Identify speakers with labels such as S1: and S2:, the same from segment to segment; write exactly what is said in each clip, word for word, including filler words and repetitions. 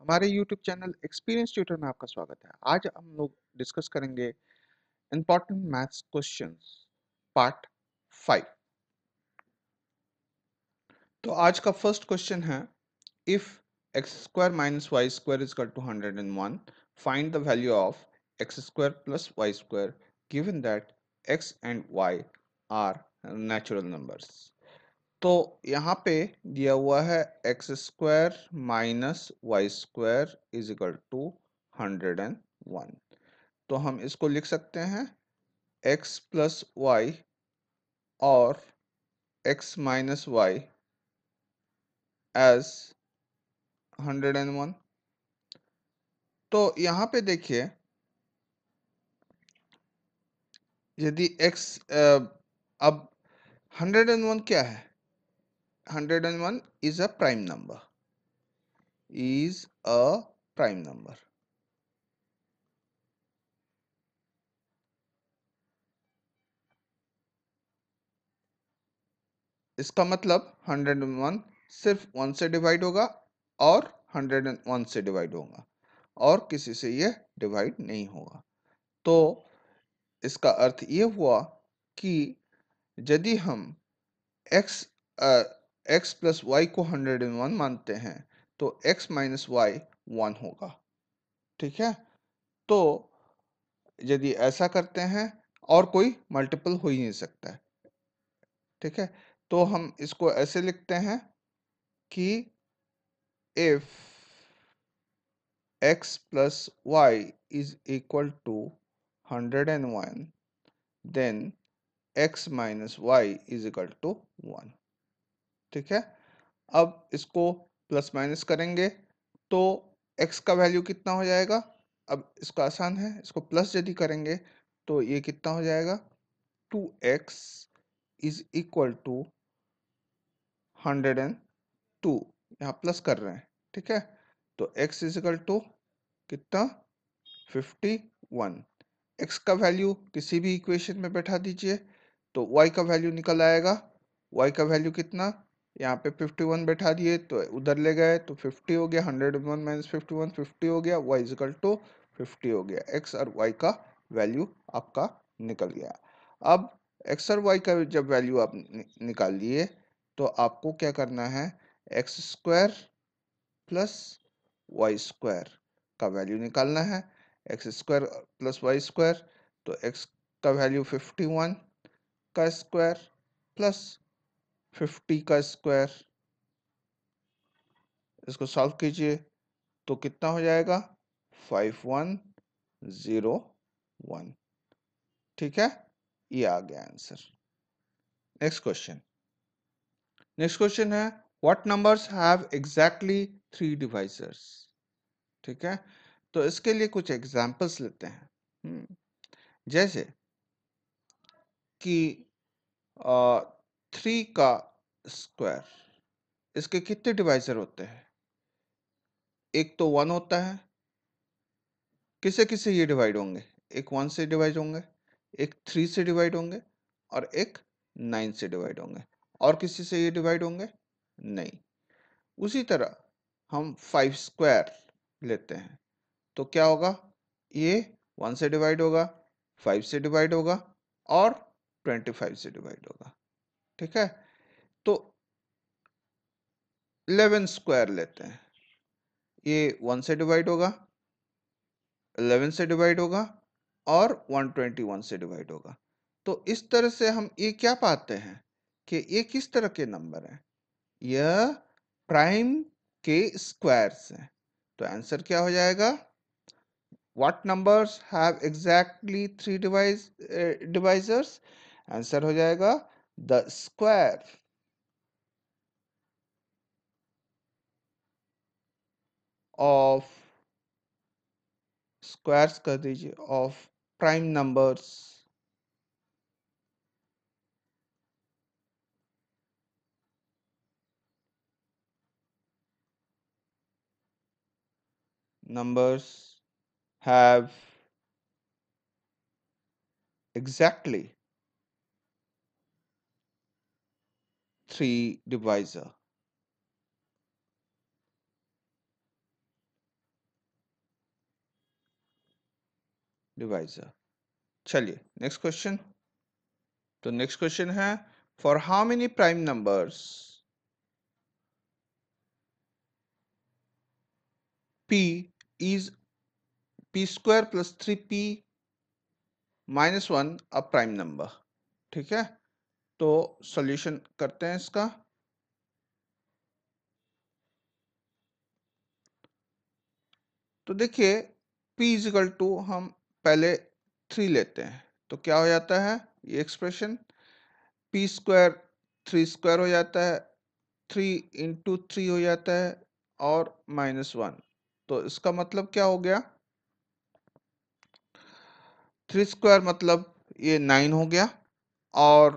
S1: हमारे YouTube channel experience tutor में आपका स्वागत है। आज हम लोग डिस्कस करेंगे important maths questions part five. तो आज का फर्स्ट क्वेश्चन है, if x square minus y square is equal to hundred and one, find the value of x square plus y square given that x and y are natural numbers. तो यहाँ पे दिया हुआ है x square minus y square is equal to hundred and one. तो हम इसको लिख सकते हैं x प्लस वाई और x minus y as hundred and one. तो यहाँ पे देखिए, यदि x अब हंड्रेड एंड वन क्या है? Hundred and one is a prime number, is a prime number. इसका मतलब हंड्रेड एंड वन सिर्फ वन से डिवाइड होगा और हंड्रेड एंड वन से डिवाइड होगा और किसी से ये डिवाइड नहीं होगा। तो इसका अर्थ ये हुआ कि यदि हम x x प्लस वाई को हंड्रेड एंड वन मानते हैं तो x माइनस वाई वन होगा। ठीक है, तो यदि ऐसा करते हैं और कोई मल्टीपल हो ही नहीं सकता है। ठीक है, तो हम इसको ऐसे लिखते हैं कि if x plus y is equal to hundred and one, then x minus y is equal to one. ठीक है, अब इसको प्लस माइनस करेंगे तो x का वैल्यू कितना हो जाएगा? अब इसको आसान है, इसको प्लस यदि करेंगे तो ये कितना हो जाएगा? Two x is equal to hundred and two, यहाँ प्लस कर रहे हैं। ठीक है, तो x इज इक्वल टू कितना? Fifty one. x का वैल्यू किसी भी इक्वेशन में बैठा दीजिए तो y का वैल्यू निकल आएगा। y का वैल्यू कितना? यहाँ पे फिफ्टी वन बैठा दिए तो उधर ले गए तो फिफ्टी हो गया, hundred one minus fifty one fifty हो गया, y इजकल टू फिफ्टी हो गया। x और y का वैल्यू आपका निकल गया। अब x और y का जब वैल्यू आप नि, निकाल लिए तो आपको क्या करना है? X square plus y square का वैल्यू निकालना है। X square plus y square, तो x का वैल्यू फिफ्टी वन का स्क्वायर प्लस फिफ्टी का स्क्वायर, इसको सॉल्व कीजिए तो कितना हो जाएगा? Five one zero one. ठीक है, ये आ गया answer. Next question next question है, what numbers have exactly three divisors? ठीक है, तो इसके लिए कुछ एग्जांपल्स लेते हैं। हम्म, जैसे कि थ्री का स्क्वायर, इसके कितने डिवाइजर होते हैं? एक तो वन होता है, किसे किसे ये डिवाइड होंगे? एक वन से डिवाइड होंगे, एक थ्री से डिवाइड होंगे और एक नाइन से डिवाइड होंगे। और किसी से ये डिवाइड होंगे? नहीं। उसी तरह हम फाइव स्क्वायर लेते हैं तो क्या होगा? ये वन से डिवाइड होगा, फाइव से डिवाइड होगा और ट्वेंटी फाइव से डिवाइड होगा। ठीक है, तो इलेवन स्क्वायर लेते हैं, ये वन से डिवाइड होगा, इलेवन से डिवाइड होगा और वन ट्वेंटी वन से डिवाइड होगा। तो इस तरह से हम ये क्या पाते हैं कि ये किस तरह के नंबर हैं? यह प्राइम के स्क्वायर्स हैं। तो आंसर क्या हो जाएगा? What numbers have exactly three device divisors? Answer हो जाएगा द स्क्वायर ऑफ, स्क्वायर्स कर दीजिए, of prime numbers numbers have exactly three divisor। Divisor. चलिए नेक्स्ट क्वेश्चन। तो नेक्स्ट क्वेश्चन है for how many prime numbers p is p square plus three P minus one a prime number. ठीक है, तो solution करते हैं इसका। तो देखिए p इजिकल टू हम पहले थ्री लेते हैं तो क्या हो जाता है ये expression, P square three square हो जाता है, थ्री इंटू थ्री हो जाता है और माइनस वन। तो इसका मतलब क्या हो गया, थ्री स्क्वायर मतलब ये नाइन हो गया और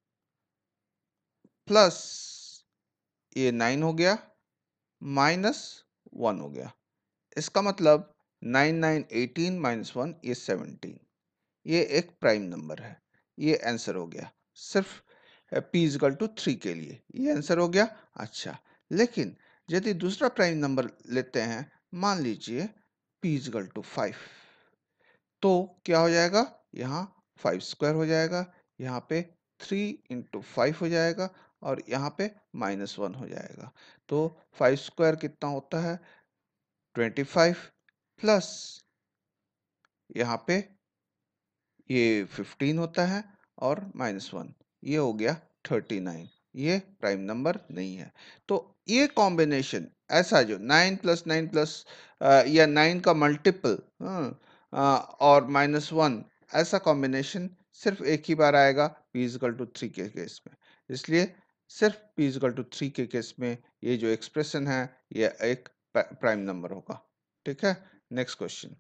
S1: प्लस ये नाइन हो गया माइनस वन हो गया। इसका मतलब nine nine eighteen minus one ये सेवनटीन। ये एक प्राइम नंबर है, ये आंसर हो गया सिर्फ p इजिकल टू थ्री के लिए, ये आंसर हो गया। अच्छा, लेकिन यदि दूसरा प्राइम नंबर लेते हैं, मान लीजिए p इजिकल टू फाइव, तो क्या हो जाएगा, यहाँ फाइव स्क्वायर हो जाएगा, यहाँ पे थ्री इंटू फाइव हो जाएगा और यहाँ पे माइनस वन हो जाएगा। तो फाइव स्क्वायर कितना होता है ट्वेंटी फाइव प्लस यहाँ पे ये फिफ्टीन होता है और माइनस वन, ये हो गया थर्टी नाइन। ये प्राइम नंबर नहीं है। तो ये कॉम्बिनेशन ऐसा जो नाइन प्लस नाइन प्लस या नाइन का मल्टीपल और माइनस वन, ऐसा कॉम्बिनेशन सिर्फ एक ही बार आएगा p इजिकल टू थ्री के केस में। इसलिए सिर्फ p इजिकल टू थ्री के केस में ये जो एक्सप्रेशन है ये एक प्राइम नंबर होगा। ठीक है, नेक्स्ट क्वेश्चन।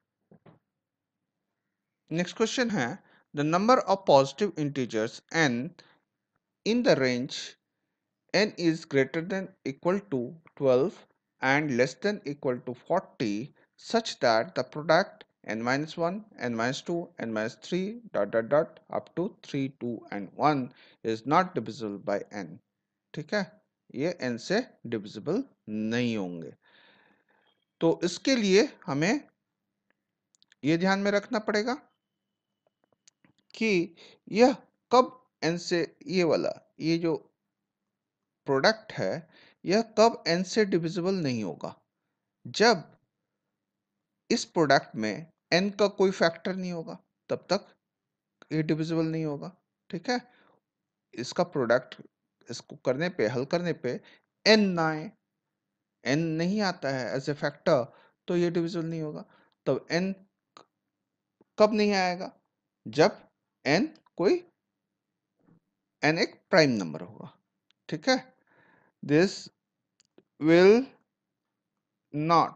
S1: नेक्स्ट क्वेश्चन है the number of positive integers n in the range n is greater than equal to twelve and less than equal to forty such that the product n minus one, n minus two, n minus three dot dot dot up to three, two and one is not divisible by n। ठीक है, ये n से divisible नहीं होंगे। तो इसके लिए हमें ये ध्यान में रखना पड़ेगा कि यह कब n से, ये वाला ये जो प्रोडक्ट है यह कब n से डिविजिबल नहीं होगा, जब इस प्रोडक्ट में n का कोई फैक्टर नहीं होगा तब तक ये डिविजिबल नहीं होगा। ठीक है, इसका प्रोडक्ट इसको करने पे, हल करने पे n ना आए, n नहीं आता है एज ए फैक्टर, तो ये डिविजिबल नहीं होगा। तब n कब नहीं आएगा, जब n कोई n एक प्राइम नंबर होगा। ठीक है, this will not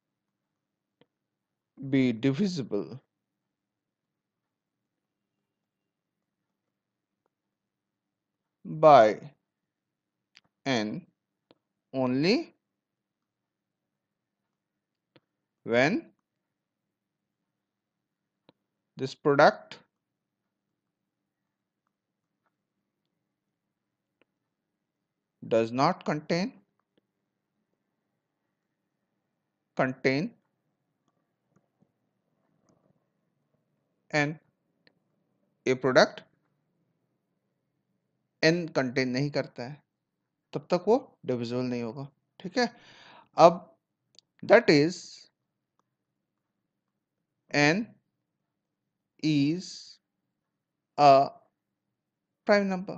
S1: be divisible by n only when this product does not contain contain n, a product n contain नहीं करता है तब तक वो डिविजिबल नहीं होगा। ठीक है, अब that is n is a prime number।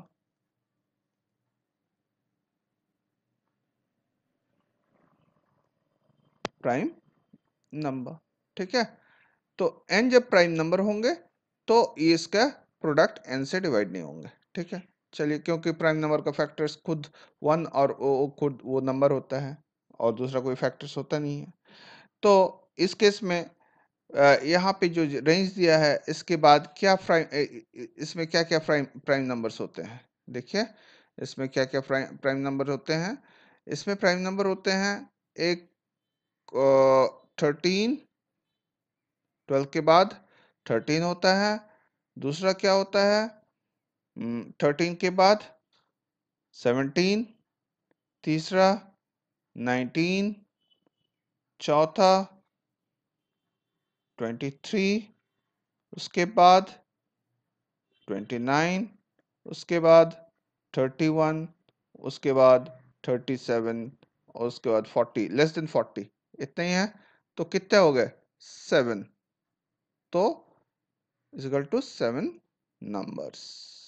S1: Prime number, ठीक है, तो n जब प्राइम नंबर होंगे तो ये इसका प्रोडक्ट n से डिवाइड नहीं होंगे। ठीक है, चलिए, क्योंकि प्राइम नंबर का फैक्टर्स खुद वन और वो खुद वो नंबर होता है और दूसरा कोई फैक्टर्स होता नहीं है। तो इस केस में यहाँ पे जो रेंज दिया है इसके बाद क्या प्राइम, इसमें क्या क्या प्राइम प्राइम नंबर्स होते हैं, देखिए इसमें क्या क्या प्राइम प्राइम नंबर होते हैं। इसमें प्राइम नंबर होते हैं एक थर्टीन, ट्वेल्व के बाद थर्टीन होता है, दूसरा क्या होता है थर्टीन के बाद सेवनटीन, तीसरा नाइनटीन, चौथा ट्वेंटी थ्री उसके बाद ट्वेंटी नाइन, उसके बाद थर्टी वन, उसके बाद थर्टी सेवन और उसके बाद फोर्टी, लेस देन फोर्टी, इतने ही है। तो कितने हो गए? सेवन। तो is equal to seven numbers.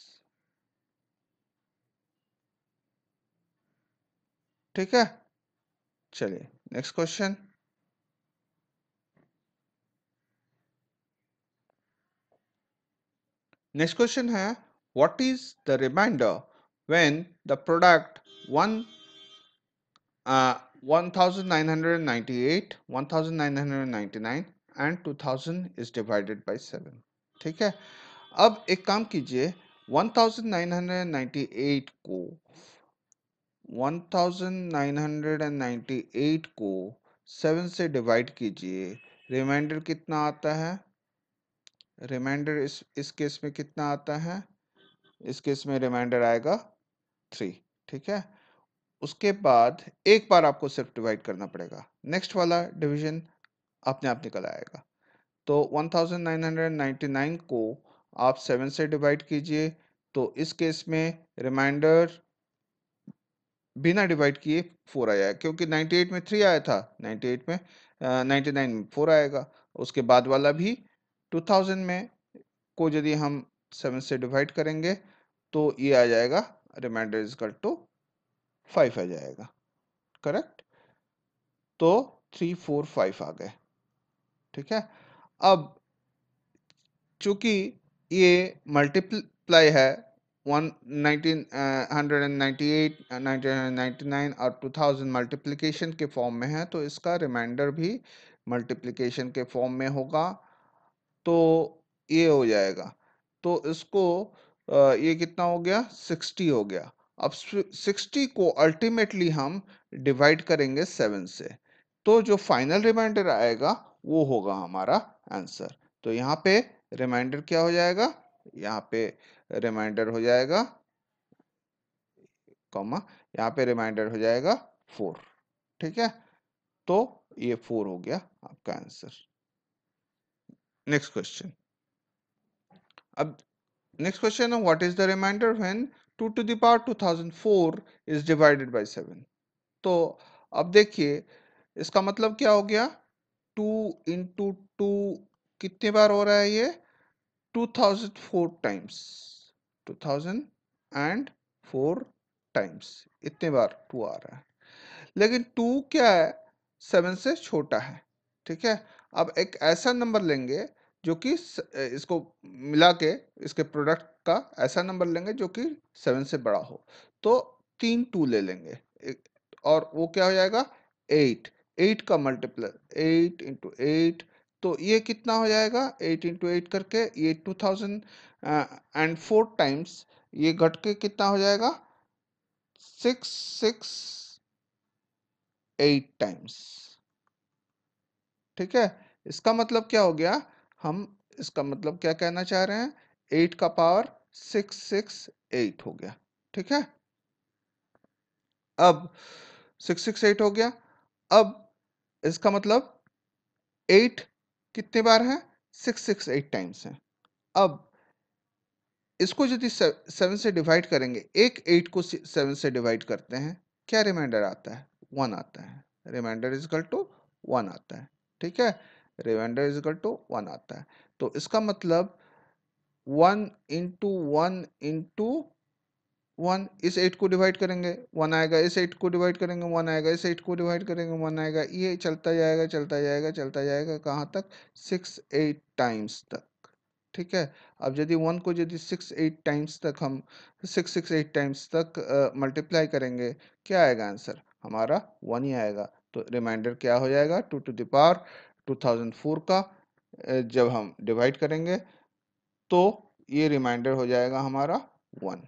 S1: ठीक है, चलिए नेक्स्ट क्वेश्चन। नेक्स्ट क्वेश्चन है, what is the reminder when the product one one thousand nine hundred ninety eight, one thousand nine hundred ninety nine and two thousand is divided by seven. ठीक है, अब एक काम कीजिए, one thousand nine hundred ninety eight को one thousand nine hundred ninety eight को seven से divide कीजिए, रिमाइंडर कितना आता है? रिमाइंडर इस इस केस में कितना आता है? इस केस में रिमाइंडर आएगा थ्री। ठीक है, उसके बाद एक बार आपको सिर्फ डिवाइड करना पड़ेगा, नेक्स्ट वाला डिवीजन अपने आप निकल आएगा। तो one thousand nine hundred ninety nine को आप सेवन से डिवाइड कीजिए, तो इस केस में रिमाइंडर बिना डिवाइड किए फोर आया है, क्योंकि नाइन्टी एट में थ्री आया था, नाइन्टी एट में नाइन्टी नाइन में फोर आएगा। उसके बाद वाला भी टू थाउजेंड में को यदि हम सेवन से डिवाइड करेंगे तो ये आ जाएगा, remainder is equal to five आ जाएगा। करेक्ट, तो थ्री फोर फाइव आ गए। ठीक है, अब चूंकि ये मल्टीप्लाई है one nineteen hundred and ninety eight, nineteen ninety nine और टू थाउजेंड मल्टीप्लिकेशन के फॉर्म में है, तो इसका रिमाइंडर भी मल्टीप्लिकेशन के फॉर्म में होगा, तो ये हो जाएगा। तो इसको अ, ये कितना हो गया? सिक्सटी हो गया। अब सिक्सटी को अल्टीमेटली हम डिवाइड करेंगे सेवन से, तो जो फाइनल रिमाइंडर आएगा वो होगा हमारा आंसर। तो यहाँ पे रिमाइंडर क्या हो जाएगा? यहाँ पे रिमाइंडर हो जाएगा कॉमा, यहाँ पे रिमाइंडर हो जाएगा फोर। ठीक है, तो ये फोर हो गया आपका आंसर। Next question. अब नेक्स्ट क्वेश्चन है, what is the reminder when two to the power two thousand four is divided by seven? तो अब देखिए इसका मतलब क्या हो गया, टू इंटू टू कितने बार हो रहा है ये? Two thousand four times, two thousand and four times, इतने बार टू आ रहा है। लेकिन टू क्या है? सेवन से छोटा है। ठीक है, अब एक ऐसा नंबर लेंगे जो कि इसको मिला के इसके प्रोडक्ट का ऐसा नंबर लेंगे जो कि सेवन से बड़ा हो, तो तीन टू ले लेंगे एक, और वो क्या हो जाएगा? एट। एट का मल्टीप्लाई, एट इंटू एट, तो ये कितना हो जाएगा? एट इंटू एट करके ये two thousand and four times, ये घट के कितना हो जाएगा? Six six eight times. ठीक है, इसका मतलब क्या हो गया? हम इसका मतलब क्या कहना चाह रहे हैं? एट का पावर सिक्स सिक्स एट हो गया। ठीक है, अब सिक्स सिक्स एट हो गया। अब इसका मतलब एट कितने बार है? सिक्स सिक्स एट टाइम्स है। अब इसको यदि सेवन से डिवाइड करेंगे, एक एट को सेवन से डिवाइड करते हैं, क्या रिमाइंडर आता है? वन आता है। Reminder is equal to one आता है। ठीक है, reminder is equal to one आता है। तो इसका मतलब one into one into one, इस एट को डिवाइड करेंगे वन आएगा, इस एट को डिवाइड करेंगे वन आएगा, इस एट को डिवाइड करेंगे वन आएगा, ये चलता जाएगा चलता जाएगा चलता जाएगा, कहाँ तक? सिक्स एट टाइम्स तक। ठीक है, अब यदि वन को यदि सिक्स एट टाइम्स तक हम सिक्स सिक्स एट टाइम्स तक मल्टीप्लाई करेंगे, क्या आएगा आंसर? हमारा वन ही आएगा। तो रिमाइंडर क्या हो जाएगा? Two to the power two thousand four का अ, जब हम डिवाइड करेंगे तो ये रिमाइंडर हो जाएगा हमारा वन।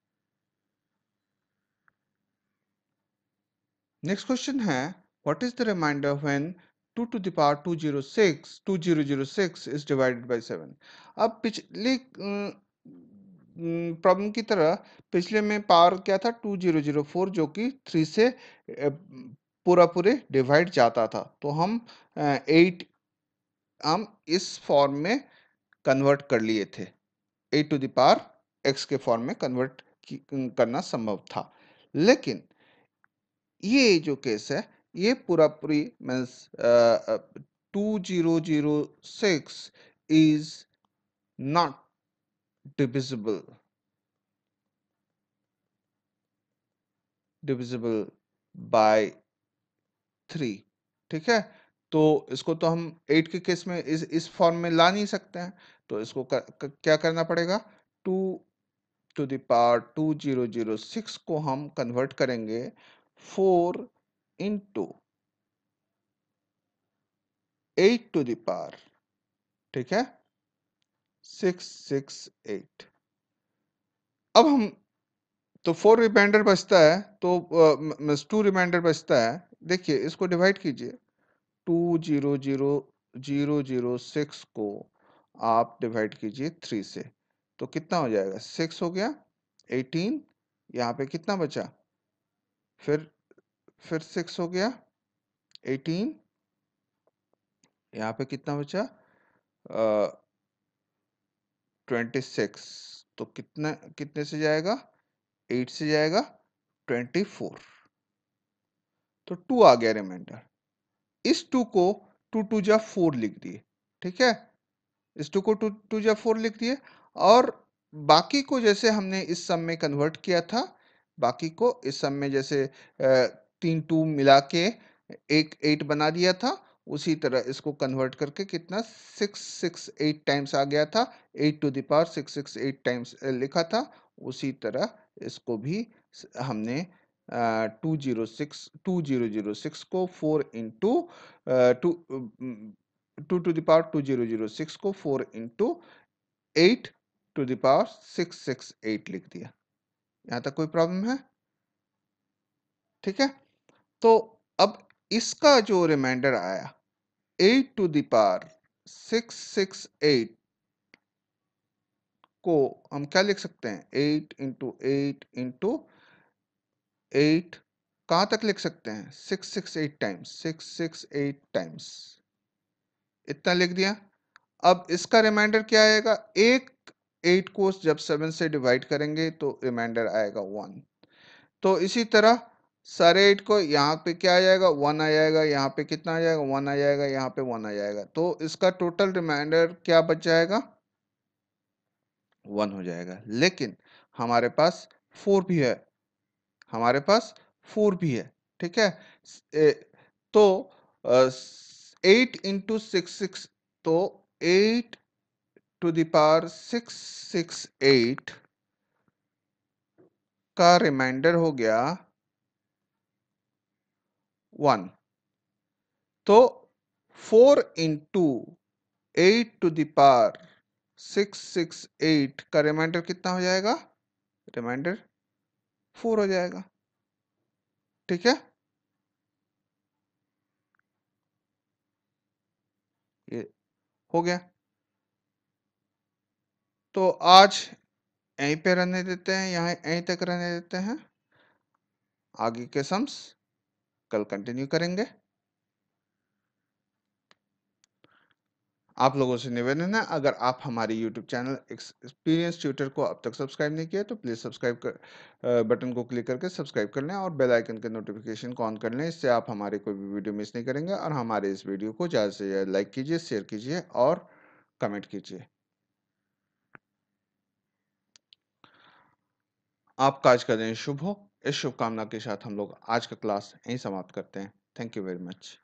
S1: नेक्स्ट क्वेश्चन है, what is the reminder when two to the power two zero six two zero zero six is divided by seven? अब पिछली प्रॉब्लम की तरह पिछले में पावर क्या था? टू जीरो जीरो फोर, जो कि थ्री से अ, पूरा पूरे डिवाइड जाता था, तो हम एट हम इस फॉर्म में कन्वर्ट कर लिए थे, A to the power X के फॉर्म में कन्वर्ट करना संभव था। लेकिन ये जो केस है ये पूरा पूरी means two zero zero six is not divisible divisible by three. ठीक है, तो इसको तो हम एट के केस में इस इस फॉर्म में ला नहीं सकते हैं, तो इसको कर, कर, क्या करना पड़ेगा, two to the power two zero zero six को हम कन्वर्ट करेंगे four into eight to the power, ठीक है, सिक्स सिक्स एट। अब हम तो फोर रिमाइंडर बचता है, तो टू रिमाइंडर बचता है। देखिए इसको डिवाइड कीजिए, two zero zero zero zero six को आप डिवाइड कीजिए थ्री से, तो कितना हो जाएगा, सिक्स हो गया, एटीन, यहाँ पे कितना बचा, फिर फिर सिक्स हो गया, एटीन, यहाँ पे कितना बचा, ट्वेंटी सिक्स, तो कितना कितने से जाएगा, एट से जाएगा, ट्वेंटी फोर, तो टू आ गया रिमाइंडर। इस टू को टू टू जा फोर लिख दिए, ठीक है, इस टू को टू टू जा फोर लिख दिए, और बाकी को जैसे हमने इस सम में कन्वर्ट किया था, बाकी को इस सम में जैसे अ, तीन टू मिला के एक एट बना दिया था, उसी तरह इसको कन्वर्ट करके कितना सिक्स सिक्स एट टाइम्स आ गया था, eight to the power six six eight times लिखा था, उसी तरह इसको भी हमने two zero six two zero zero six को four into two two to the power two zero zero six को four into eight to the power six six eight लिख दिया। यहां तक कोई प्रॉब्लम है? ठीक है, तो अब इसका जो रिमाइंडर आया eight to the power six six eight को हम क्या लिख सकते हैं, eight into eight into eight, कहां तक लिख सकते हैं, six six eight times, six six eight times, इतना लिख दिया। अब इसका रिमाइंडर क्या आएगा, एक एट को जब सेवन से डिवाइड करेंगे तो रिमाइंडर आएगा वन। तो इसी तरह सारे एट को यहाँ पे क्या आ जाएगा, वन आ जाएगा, यहाँ पे कितना आ जाएगा, वन आ जाएगा, यहाँ पे वन आ जाएगा, तो इसका टोटल रिमाइंडर क्या बच जाएगा, वन हो जाएगा। लेकिन हमारे पास फोर भी है, हमारे पास फोर भी है, ठीक है, ए, तो एट इंटू सिक्स सिक्स, तो eight to the power six six eight का रिमाइंडर हो गया वन, तो four into eight to the power six six eight का रिमाइंडर कितना हो जाएगा, रिमाइंडर फोर हो जाएगा। ठीक है, ये हो गया। तो आज यहीं पे रहने देते हैं, यहाँ यहीं तक रहने देते हैं, आगे के सम्स कल कंटिन्यू करेंगे। आप लोगों से निवेदन है, अगर आप हमारे यूट्यूब चैनल एक्सपीरियंस ट्यूटर को अब तक सब्सक्राइब नहीं किया तो प्लीज़ सब्सक्राइब कर बटन को क्लिक करके सब्सक्राइब कर लें और बेल आइकन के नोटिफिकेशन को ऑन कर लें, इससे आप हमारे कोई भी वीडियो मिस नहीं करेंगे। और हमारे इस वीडियो को ज़्यादा से ज़्यादा लाइक कीजिए, शेयर कीजिए और कमेंट कीजिए। आपका आज का दिन शुभ हो, इस शुभकामना के साथ हम लोग आज का क्लास यहीं समाप्त करते हैं। Thank you very much.